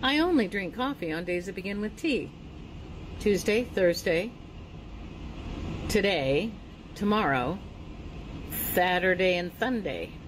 I only drink coffee on days that begin with T. Tuesday, Thursday, today, tomorrow, Saturday, and Sunday.